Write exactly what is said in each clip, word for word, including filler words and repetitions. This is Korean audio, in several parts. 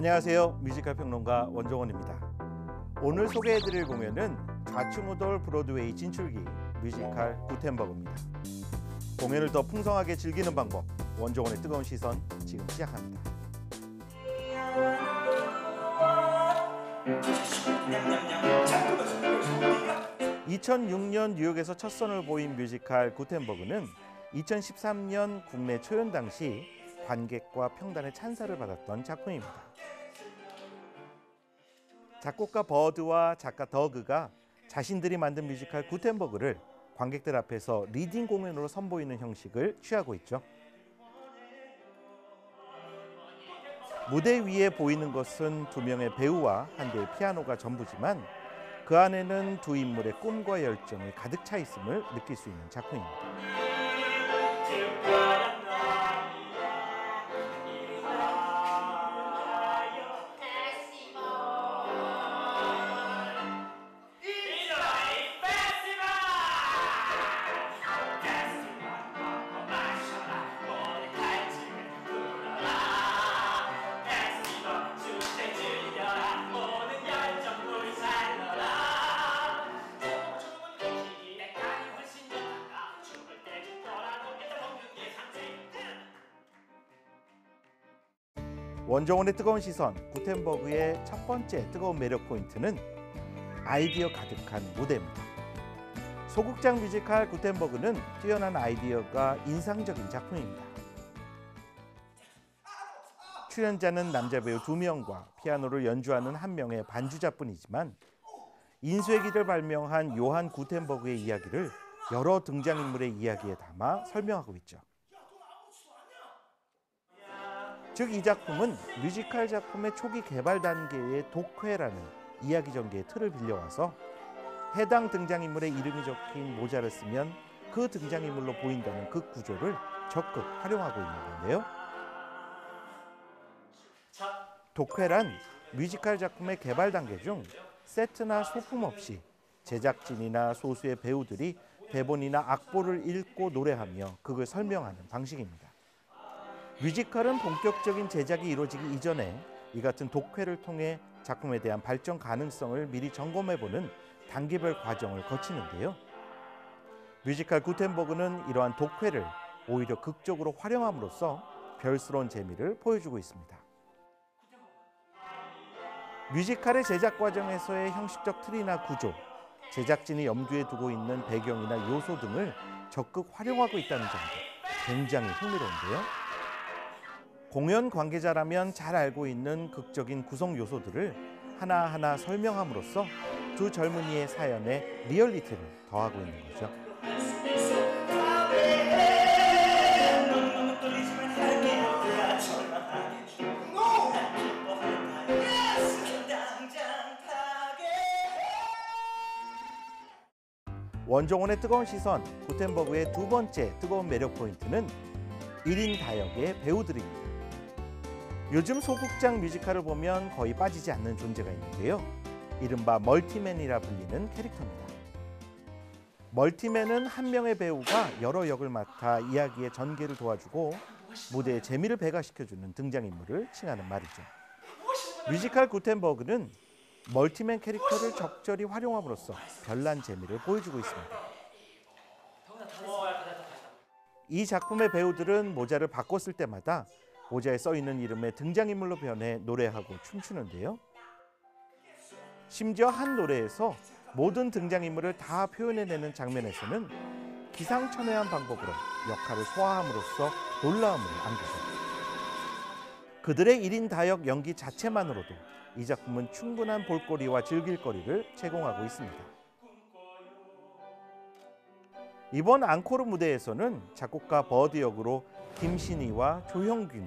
안녕하세요. 뮤지컬 평론가 원종원입니다. 오늘 소개해드릴 공연은 좌충우돌 브로드웨이 진출기 뮤지컬 구텐버그입니다. 공연을 더 풍성하게 즐기는 방법, 원종원의 뜨거운 시선 지금 시작합니다. 이천육 년 뉴욕에서 첫 선을 보인 뮤지컬 구텐버그는 이천십삼 년 국내 초연 당시 관객과 평단의 찬사를 받았던 작품입니다. 작곡가 버드와 작가 더그가 자신들이 만든 뮤지컬 구텐버그를 관객들 앞에서 리딩 공연으로 선보이는 형식을 취하고 있죠. 무대 위에 보이는 것은 두 명의 배우와 한 대의 피아노가 전부지만 그 안에는 두 인물의 꿈과 열정이 가득 차 있음을 느낄 수 있는 작품입니다. 원종원의 뜨거운 시선, 구텐버그의 첫 번째 뜨거운 매력 포인트는 아이디어 가득한 무대입니다. 소극장 뮤지컬 구텐버그는 뛰어난 아이디어가 인상적인 작품입니다. 출연자는 남자 배우 두 명과 피아노를 연주하는 한 명의 반주자뿐이지만 인수의 길을 발명한 요한 구텐버그의 이야기를 여러 등장인물의 이야기에 담아 설명하고 있죠. 즉 이 작품은 뮤지컬 작품의 초기 개발 단계의 독회라는 이야기 전개의 틀을 빌려와서 해당 등장인물의 이름이 적힌 모자를 쓰면 그 등장인물로 보인다는 그 구조를 적극 활용하고 있는 건데요. 독회란 뮤지컬 작품의 개발 단계 중 세트나 소품 없이 제작진이나 소수의 배우들이 대본이나 악보를 읽고 노래하며 그걸 설명하는 방식입니다. 뮤지컬은 본격적인 제작이 이루어지기 이전에 이 같은 독회를 통해 작품에 대한 발전 가능성을 미리 점검해보는 단계별 과정을 거치는데요. 뮤지컬 구텐버그는 이러한 독회를 오히려 극적으로 활용함으로써 별스러운 재미를 보여주고 있습니다. 뮤지컬의 제작 과정에서의 형식적 틀이나 구조, 제작진이 염두에 두고 있는 배경이나 요소 등을 적극 활용하고 있다는 점도 굉장히 흥미로운데요. 공연 관계자라면 잘 알고 있는 극적인 구성 요소들을 하나하나 설명함으로써 두 젊은이의 사연에 리얼리티를 더하고 있는 거죠. 원종원의 뜨거운 시선, 구텐버그의 두 번째 뜨거운 매력 포인트는 일 인 다역의 배우들입니다. 요즘 소극장 뮤지컬을 보면 거의 빠지지 않는 존재가 있는데요. 이른바 멀티맨이라 불리는 캐릭터입니다. 멀티맨은 한 명의 배우가 여러 역을 맡아 이야기의 전개를 도와주고 무대의 재미를 배가시켜주는 등장인물을 칭하는 말이죠. 뮤지컬 구텐버그는 멀티맨 캐릭터를 적절히 활용함으로써 별난 재미를 보여주고 있습니다. 이 작품의 배우들은 모자를 바꿨을 때마다 모자에 써있는 이름의 등장인물로 변해 노래하고 춤추는데요. 심지어 한 노래에서 모든 등장인물을 다 표현해내는 장면에서는 기상천외한 방법으로 역할을 소화함으로써 놀라움을 안기죠. 그들의 일 인 다역 연기 자체만으로도 이 작품은 충분한 볼거리와 즐길거리를 제공하고 있습니다. 이번 앙코르 무대에서는 작곡가 버드 역으로 김신희와 조형균이,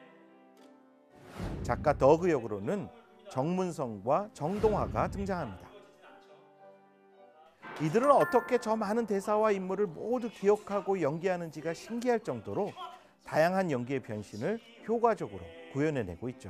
작가 더그 역으로는 정문성과 정동화가 등장합니다. 이들은 어떻게 저 많은 대사와 인물을 모두 기억하고 연기하는지가 신기할 정도로 다양한 연기의 변신을 효과적으로 구현해내고 있죠.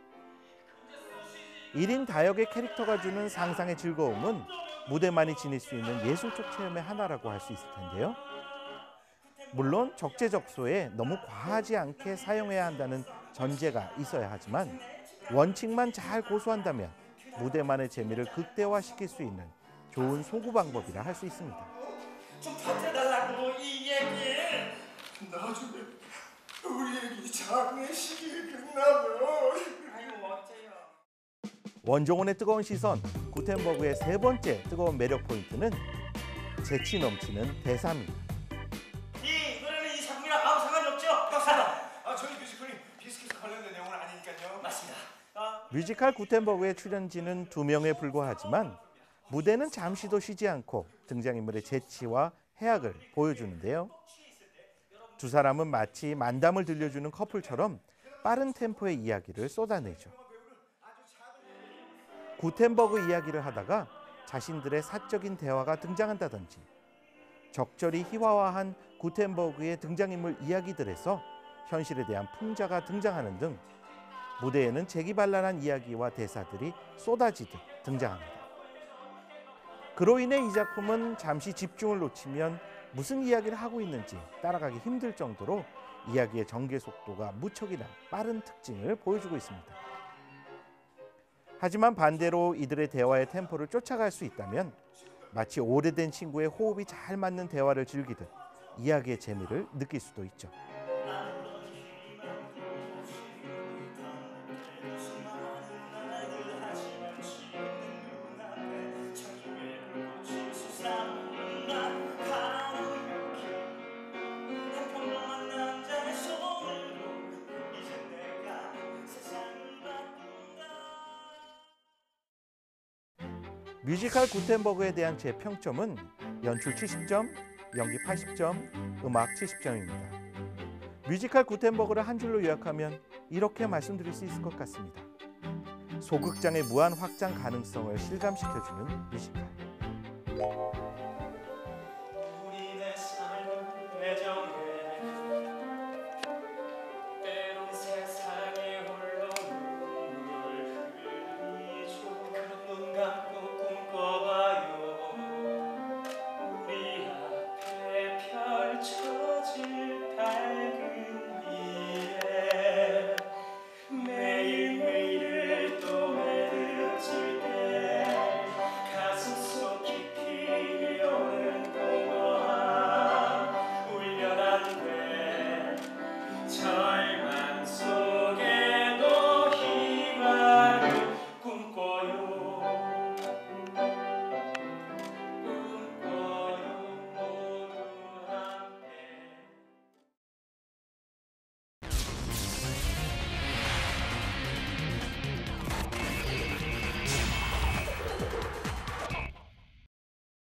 일 인 다역의 캐릭터가 주는 상상의 즐거움은 무대만이 지닐 수 있는 예술적 체험의 하나라고 할 수 있을 텐데요. 물론 적재적소에 너무 과하지 않게 사용해야 한다는 전제가 있어야 하지만 원칙만 잘 고수한다면 무대만의 재미를 극대화시킬 수 있는 좋은 소구 방법이라 할 수 있습니다. 좀 버텨달라고 이 얘기. 나중에 우리 애기 장례식이 끝나면 아이고 어째요. 원종원의 뜨거운 시선, 구텐버그의 세 번째 뜨거운 매력 포인트는 재치 넘치는 대사입니다. 이 노래는 이 작품이랑 아무 상관이 없죠? 맞습니다. 아, 저희 뮤지컬이 비스킷에 관련된 내용은 아니니까요. 맞습니다. 아. 뮤지컬 구텐버그의 출연진은 두 명에 불과하지만 무대는 잠시도 쉬지 않고 등장인물의 재치와 해악을 보여주는데요. 두 사람은 마치 만담을 들려주는 커플처럼 빠른 템포의 이야기를 쏟아내죠. 구텐버그 이야기를 하다가 자신들의 사적인 대화가 등장한다든지 적절히 희화화한 구텐버그의 등장인물 이야기들에서 현실에 대한 풍자가 등장하는 등 무대에는 재기발랄한 이야기와 대사들이 쏟아지듯 등장합니다. 그로 인해 이 작품은 잠시 집중을 놓치면 무슨 이야기를 하고 있는지 따라가기 힘들 정도로 이야기의 전개 속도가 무척이나 빠른 특징을 보여주고 있습니다. 하지만 반대로 이들의 대화의 템포를 쫓아갈 수 있다면 마치 오래된 친구의 호흡이 잘 맞는 대화를 즐기듯 이야기의 재미를 느낄 수도 있죠. 뮤지컬 구텐버그에 대한 제 평점은 연출 칠십 점, 연기 팔십 점, 음악 칠십 점입니다. 뮤지컬 구텐버그를 한 줄로 요약하면 이렇게 말씀드릴 수 있을 것 같습니다. 소극장의 무한 확장 가능성을 실감시켜주는 뮤지컬.